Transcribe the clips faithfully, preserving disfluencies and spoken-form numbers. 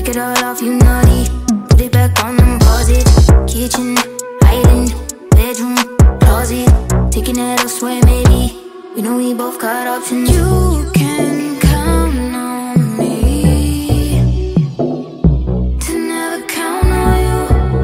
take it all off, you naughty. Put it back on and pause it. Kitchen, island, bedroom, closet. Taking it elsewhere maybe. We know we both got options. You can count on me to never count on you.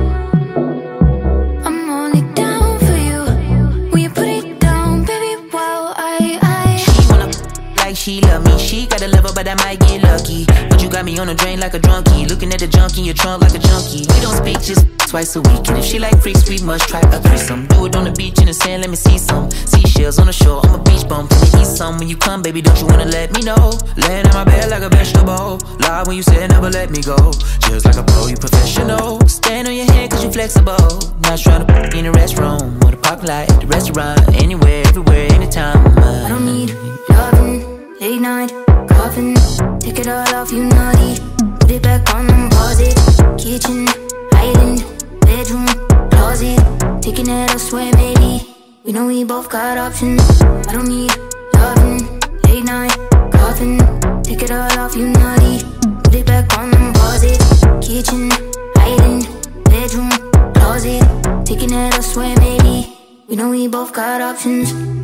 I'm only down for you when you put it down, baby. Wow, I, I She wanna like she love me. She got a level, but I might get lucky. But you got me on the drain like a drunkie. Looking at the junk in your trunk like a junkie. We don't speak, just twice a week. And if she like freaks, we must try a threesome. Do it on the beach in the sand, let me see some seashells on the shore. I'm a beach bum, can you eat some when you come, baby? Don't you wanna let me know? Laying on my bed like a vegetable. Lie when you said never let me go. Just like a pro, you professional. Stand on your head cause you flexible. Not trying to put me in the restroom or the parking lot, the restaurant. Anywhere, everywhere, anytime. I don't need loving, late night, coughing. Take it all off, you naughty. Put it back on and pause it. Kitchen, island, bedroom, closet. Taking it elsewhere maybe. We know we both got options. I don't need loving, late night, coughing. Take it all off, you naughty. Put it back on and pause it. Kitchen, island, bedroom, closet. Taking it elsewhere maybe. We know we both got options.